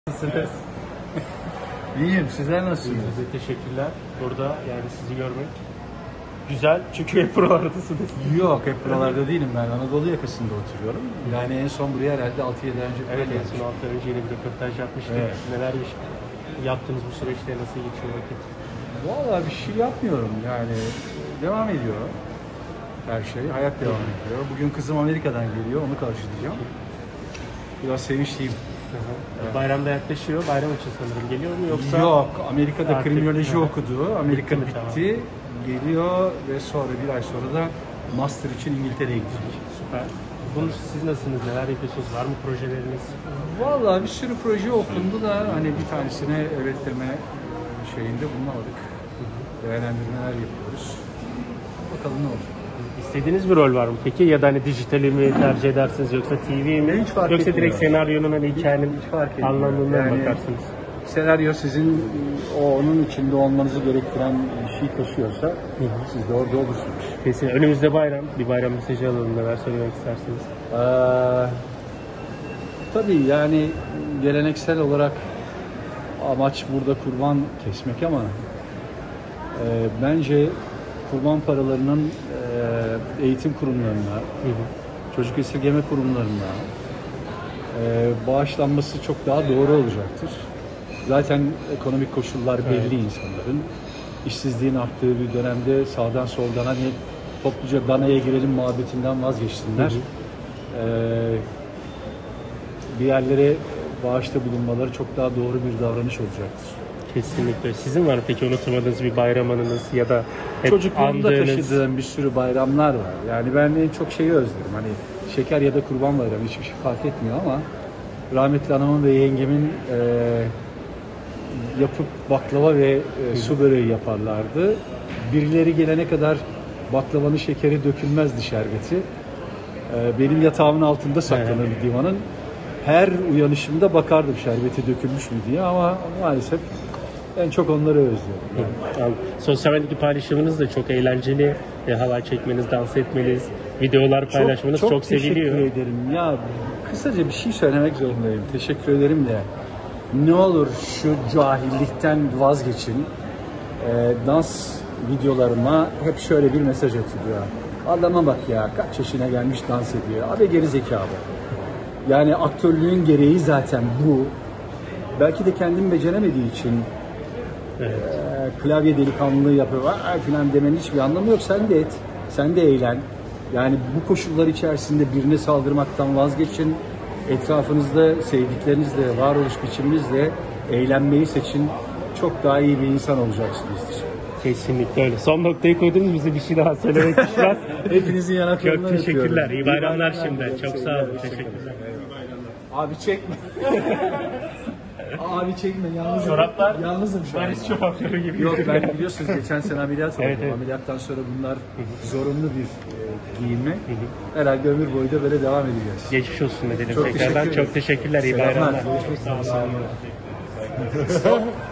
Nasılsınız? İyiyim, sizler nasılsınız? Size teşekkürler. Burada yani sizi görmek güzel çünkü hep buralardasınız. Yok, hep buralarda değilim ben. Anadolu yakasında oturuyorum. Yani en son buraya herhalde 6-7 ay önce Evet, en gelmiştim. son hafta önce yine bir röportaj yapmıştık. Evet. Neler yaptığınız bu süreçte nasıl geçiyor vakit? Vallahi bir şey yapmıyorum yani. Devam ediyor her şey. Hayat devam ediyor. Bugün kızım Amerika'dan geliyor, onu karşılayacağım. Biraz sevinçliyim. Evet. Bayramda yaklaşıyor. Bayram için sanırım geliyor mu yoksa? Yok, Amerika'da Artık, kriminoloji evet. okudu. Amerika Bitti mi? bitti. Geliyor ve sonra bir ay sonra da master için İngiltere'ye gidecek. Süper. Bunu siz nasılsınız? Neler yapıyorsunuz? Var mı projeleriniz? Vallahi bir sürü proje okundu da hani bir tanesine evet deme şeyinde bulunamadık. Değerlendirmeler yapıyoruz. Bakalım ne olacak. İstediğiniz bir rol var mı peki? Ya da hani dijitali mi tercih edersiniz yoksa TV mi? Hiç fark Yoksa direkt etmiyor. senaryonun hani hikayenin fark etmiyor. anlamından Yani- bakarsınız. Senaryo sizin onun içinde olmanızı gerektiren bir şey taşıyorsa siz de orada olursunuz. Kesin. Önümüzde bayram. Bir bayram mesajı alalım. Neler söylemek istersiniz? Tabii yani geleneksel olarak amaç burada kurban kesmek ama bence kurban paralarının eğitim kurumlarına, çocuk esirgeme kurumlarına bağışlanması çok daha doğru olacaktır. Zaten ekonomik koşullar belli insanların. İşsizliğin arttığı bir dönemde sağdan soldan hani topluca danaya girelim muhabbetinden vazgeçsinler. Bir yerlere bağışta bulunmaları çok daha doğru bir davranış olacaktır. Kesinlikle. Sizin var mı peki unutamadığınız bir bayram anınız ya da hep Çocukluğumda andığınız? taşıdığım bir sürü bayramlar var. Yani ben en çok şeyi özledim. Hani şeker ya da kurban bayramı hiçbir şey fark etmiyor ama rahmetli anamın ve yengemin yapıp baklava ve su böreği yaparlardı. Birileri gelene kadar baklavanın şekeri dökülmezdi, şerbeti. Benim yatağımın altında saklanırdı divanın. Her uyanışımda bakardım şerbeti dökülmüş mü diye ama maalesef en çok onları özlüyorum. Yani sosyal medyadaki paylaşımınız da çok eğlenceli. Halay çekmeniz, dans etmeniz, videolar paylaşmanız çok seviliyor. Teşekkür ederim. Ya kısaca bir şey söylemek zorundayım. Teşekkür ederim de ne olur şu cahillikten vazgeçin. Dans videolarıma hep şöyle bir mesaj atılıyor. Adama bak ya, kaç yaşına gelmiş dans ediyor. Abi geri zekalı. Yani aktörlüğün gereği zaten bu. Belki de kendim beceremediği için klavye delikanlılığı yapıyor falan demenin hiçbir anlamı yok. Sen de et, sen de eğlen. Yani bu koşullar içerisinde birine saldırmaktan vazgeçin. Etrafınızda sevdiklerinizle, varoluş biçiminizle eğlenmeyi seçin. Çok daha iyi bir insan olacaksınızdır. Kesinlikle öyle. Son noktayı koydunuz, bize bir şey daha söylemek düşmez. Hepinizin yanaklarından Çok teşekkürler. öpüyorum. İyi bayramlar şimdiden. Çok sağ olun. Teşekkürler. Abi çekme. Abi çekme, yalnızım. Çoraplar, Yalnızım şu an. Varis çorapları gibi. Yok, ben biliyorsunuz geçen sene ameliyat oldum. Evet, evet. Ameliyattan sonra bunlar zorunlu bir giyinme. Herhalde ömür boyu da böyle devam edeceğiz. Geçmiş olsun edelim Çok tekrardan. teşekkür ederim. Çok teşekkürler. İyi Selamlar. bayramlar. Görüşmek üzere. Sağ olun.